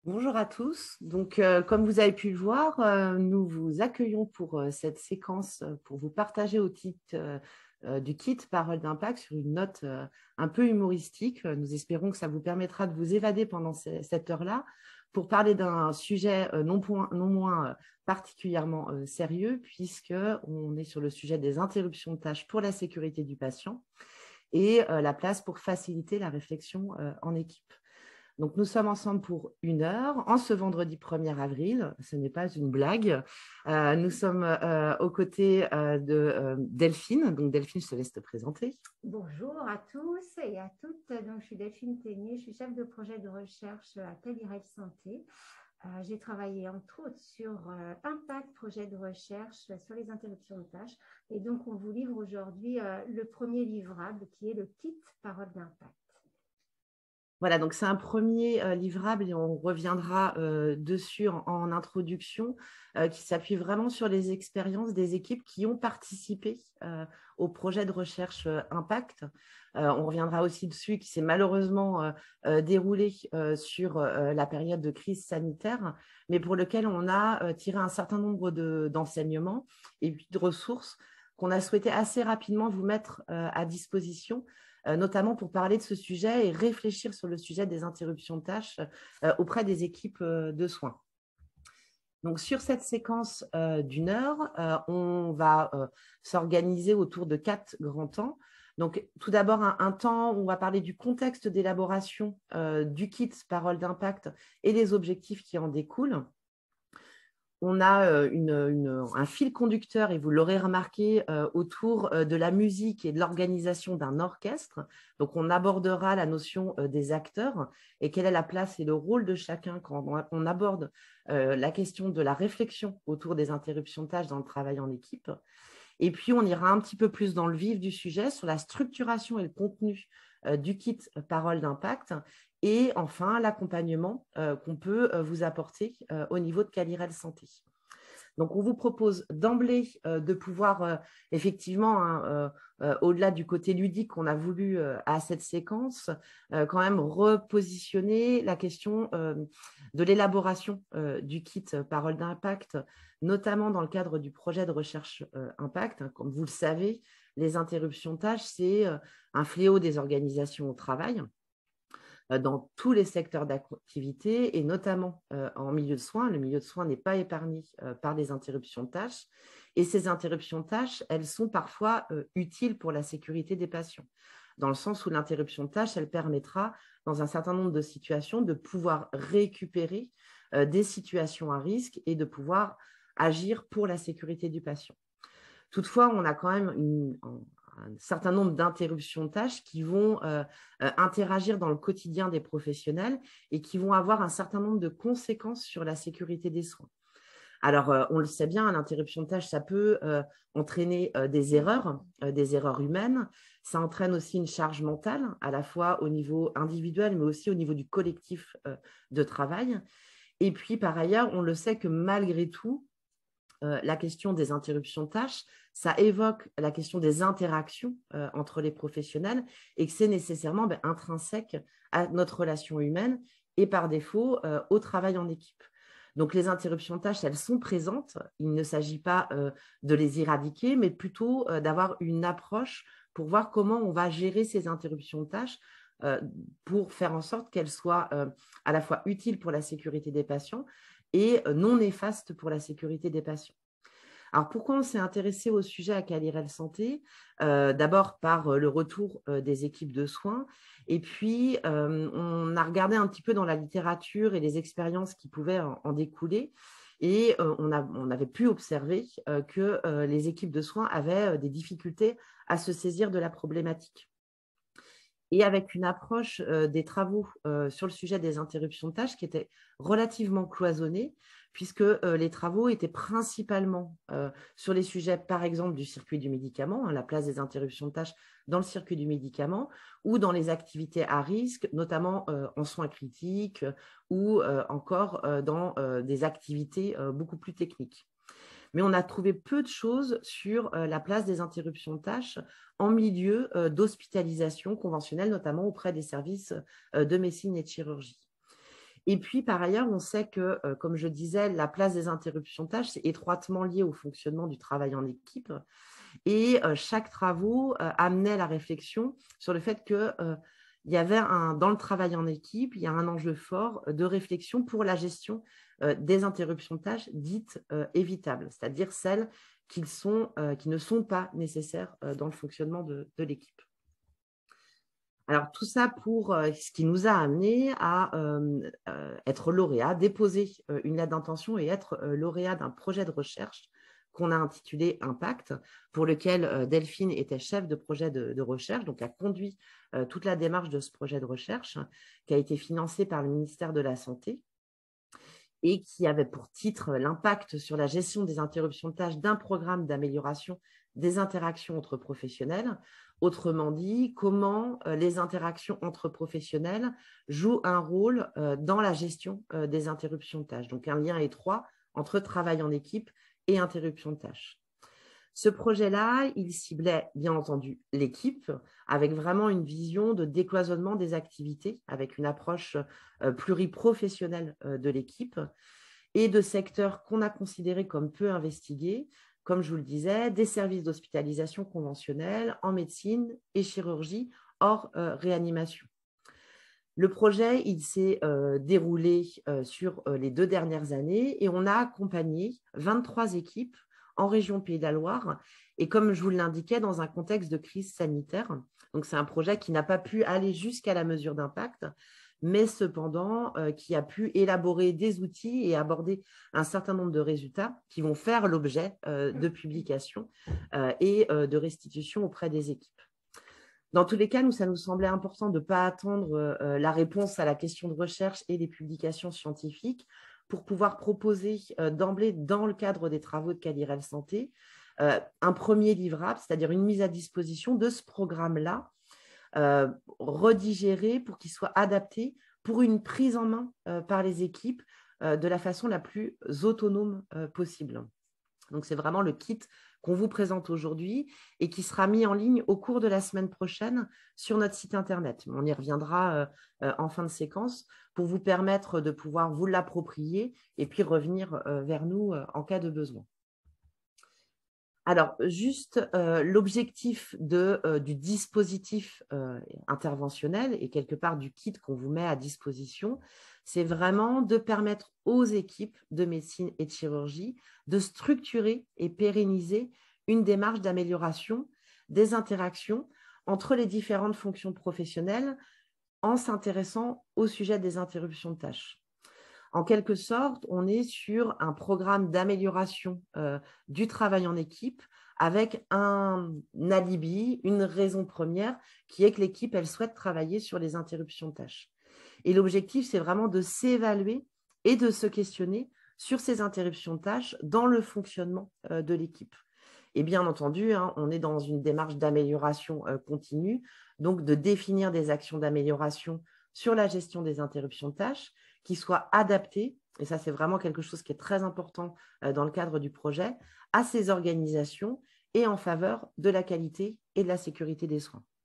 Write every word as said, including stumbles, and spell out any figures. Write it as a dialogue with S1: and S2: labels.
S1: Bonjour à tous. Donc, euh, comme vous avez pu le voir, euh, nous vous accueillons pour euh, cette séquence euh, pour vous partager au titre euh, euh, du kit Parole d'impact sur une note euh, un peu humoristique. Euh, Nous espérons que ça vous permettra de vous évader pendant ce- cette heure-là pour parler d'un sujet euh, non, point- non moins euh, particulièrement euh, sérieux, puisqu'on est sur le sujet des interruptions de tâches pour la sécurité du patient et euh, la place pour faciliter la réflexion euh, en équipe. Donc, nous sommes ensemble pour une heure, en ce vendredi premier avril. Ce n'est pas une blague. Euh, nous sommes euh, aux côtés euh, de euh, Delphine. Donc, Delphine, je te laisse te présenter.
S2: Bonjour à tous et à toutes. Donc, je suis Delphine Ténier, je suis chef de projet de recherche à Calirel Santé. Euh, j'ai travaillé entre autres sur euh, Impact, projet de recherche sur les interruptions de tâches. Et donc, on vous livre aujourd'hui euh, le premier livrable qui est le kit Parole d'impact.
S1: Voilà, donc c'est un premier euh, livrable et on reviendra euh, dessus en, en introduction, euh, qui s'appuie vraiment sur les expériences des équipes qui ont participé euh, au projet de recherche euh, Impact. Euh, on reviendra aussi dessus, qui s'est malheureusement euh, euh, déroulé euh, sur euh, la période de crise sanitaire, mais pour lequel on a euh, tiré un certain nombre de, d'enseignements et puis de ressources qu'on a souhaité assez rapidement vous mettre euh, à disposition, euh, notamment pour parler de ce sujet et réfléchir sur le sujet des interruptions de tâches euh, auprès des équipes euh, de soins. Donc, sur cette séquence euh, d'une heure, euh, on va euh, s'organiser autour de quatre grands temps. Donc, tout d'abord, un, un temps où on va parler du contexte d'élaboration euh, du kit Parole d'impact et les objectifs qui en découlent. On a une, une, un fil conducteur, et vous l'aurez remarqué, euh, autour euh, de la musique et de l'organisation d'un orchestre. Donc, on abordera la notion euh, des acteurs et quelle est la place et le rôle de chacun quand on, on aborde euh, la question de la réflexion autour des interruptions de tâches dans le travail en équipe. Et puis, on ira un petit peu plus dans le vif du sujet sur la structuration et le contenu euh, du kit Parole d'impact. Et enfin, l'accompagnement euh, qu'on peut euh, vous apporter euh, au niveau de Calirel Santé. Donc, on vous propose d'emblée euh, de pouvoir, euh, effectivement, hein, euh, euh, au-delà du côté ludique qu'on a voulu euh, à cette séquence, euh, quand même repositionner la question euh, de l'élaboration euh, du kit Parole d'impact, notamment dans le cadre du projet de recherche euh, Impact. Comme vous le savez, les interruptions de tâches, c'est euh, un fléau des organisations au travail dans tous les secteurs d'activité et notamment euh, en milieu de soins. Le milieu de soins n'est pas épargné euh, par les interruptions de tâches. Et ces interruptions de tâches, elles sont parfois euh, utiles pour la sécurité des patients, dans le sens où l'interruption de tâches, elle permettra, dans un certain nombre de situations, de pouvoir récupérer euh, des situations à risque et de pouvoir agir pour la sécurité du patient. Toutefois, on a quand même une, un certain nombre d'interruptions de tâches qui vont euh, euh, interagir dans le quotidien des professionnels et qui vont avoir un certain nombre de conséquences sur la sécurité des soins. Alors, euh, on le sait bien, l'interruption de tâches, ça peut euh, entraîner euh, des erreurs, euh, des erreurs humaines. Ça entraîne aussi une charge mentale, à la fois au niveau individuel, mais aussi au niveau du collectif euh, de travail. Et puis, par ailleurs, on le sait que malgré tout, euh, la question des interruptions de tâches, ça évoque la question des interactions euh, entre les professionnels et que c'est nécessairement ben, intrinsèque à notre relation humaine et par défaut euh, au travail en équipe. Donc les interruptions de tâches, elles sont présentes. Il ne s'agit pas euh, de les éradiquer, mais plutôt euh, d'avoir une approche pour voir comment on va gérer ces interruptions de tâches euh, pour faire en sorte qu'elles soient euh, à la fois utiles pour la sécurité des patients et non néfastes pour la sécurité des patients. Alors, pourquoi on s'est intéressé au sujet à Calirel Santé? euh, D'abord par euh, le retour euh, des équipes de soins, et puis euh, on a regardé un petit peu dans la littérature et les expériences qui pouvaient en, en découler, et euh, on, a, on avait pu observer euh, que euh, les équipes de soins avaient euh, des difficultés à se saisir de la problématique. Et avec une approche euh, des travaux euh, sur le sujet des interruptions de tâches qui était relativement cloisonnée, puisque euh, les travaux étaient principalement euh, sur les sujets, par exemple, du circuit du médicament, hein, la place des interruptions de tâches dans le circuit du médicament, ou dans les activités à risque, notamment euh, en soins critiques, ou euh, encore euh, dans euh, des activités euh, beaucoup plus techniques. Mais on a trouvé peu de choses sur euh, la place des interruptions de tâches en milieu euh, d'hospitalisation conventionnelle, notamment auprès des services euh, de médecine et de chirurgie. Et puis, par ailleurs, on sait que, euh, comme je disais, la place des interruptions de tâches, c'est étroitement lié au fonctionnement du travail en équipe. Et euh, chaque travaux euh, amenait la réflexion sur le fait que euh, il y avait un, dans le travail en équipe, il y a un enjeu fort de réflexion pour la gestion euh, des interruptions de tâches dites euh, évitables, c'est-à-dire celles qui, sont, euh, qui ne sont pas nécessaires euh, dans le fonctionnement de, de l'équipe. Alors, tout ça pour euh, ce qui nous a amené à euh, euh, être lauréat, déposer euh, une lettre d'intention et être euh, lauréat d'un projet de recherche qu'on a intitulé Impact, pour lequel euh, Delphine était chef de projet de, de recherche, donc a conduit euh, toute la démarche de ce projet de recherche qui a été financé par le ministère de la Santé et qui avait pour titre l'impact sur la gestion des interruptions de tâches d'un programme d'amélioration des interactions entre professionnels. Autrement dit, comment les interactions entre professionnels jouent un rôle dans la gestion des interruptions de tâches. Donc, un lien étroit entre travail en équipe et interruption de tâches. Ce projet-là, il ciblait bien entendu l'équipe avec vraiment une vision de décloisonnement des activités, avec une approche pluriprofessionnelle de l'équipe et de secteurs qu'on a considérés comme peu investigués, comme je vous le disais, des services d'hospitalisation conventionnels en médecine et chirurgie hors euh, réanimation. Le projet, il s'est euh, déroulé euh, sur euh, les deux dernières années et on a accompagné vingt-trois équipes en région Pays de la Loire et comme je vous l'indiquais, dans un contexte de crise sanitaire. Donc, c'est un projet qui n'a pas pu aller jusqu'à la mesure d'impact, mais cependant euh, qui a pu élaborer des outils et aborder un certain nombre de résultats qui vont faire l'objet euh, de publications euh, et euh, de restitutions auprès des équipes. Dans tous les cas, nous, ça nous semblait important de ne pas attendre euh, la réponse à la question de recherche et des publications scientifiques pour pouvoir proposer euh, d'emblée, dans le cadre des travaux de Calirel Santé, euh, un premier livrable, c'est-à-dire une mise à disposition de ce programme-là, euh, redigéré pour qu'il soit adapté pour une prise en main euh, par les équipes euh, de la façon la plus autonome euh, possible. Donc, c'est vraiment le kit qu'on vous présente aujourd'hui et qui sera mis en ligne au cours de la semaine prochaine sur notre site Internet. On y reviendra euh, en fin de séquence pour vous permettre de pouvoir vous l'approprier et puis revenir euh, vers nous euh, en cas de besoin. Alors, juste euh, l'objectif de, euh, du dispositif euh, interventionnel et quelque part du kit qu'on vous met à disposition, c'est vraiment de permettre aux équipes de médecine et de chirurgie de structurer et pérenniser une démarche d'amélioration des interactions entre les différentes fonctions professionnelles en s'intéressant au sujet des interruptions de tâches. En quelque sorte, on est sur un programme d'amélioration euh, du travail en équipe avec un alibi, une raison première qui est que l'équipe, elle souhaite travailler sur les interruptions de tâches. Et l'objectif, c'est vraiment de s'évaluer et de se questionner sur ces interruptions de tâches dans le fonctionnement euh, de l'équipe. Et bien entendu, hein, on est dans une démarche d'amélioration euh, continue, donc de définir des actions d'amélioration sur la gestion des interruptions de tâches qui soient adaptées, et ça c'est vraiment quelque chose qui est très important euh, dans le cadre du projet, à ces organisations et en faveur de la qualité et de la sécurité des soins.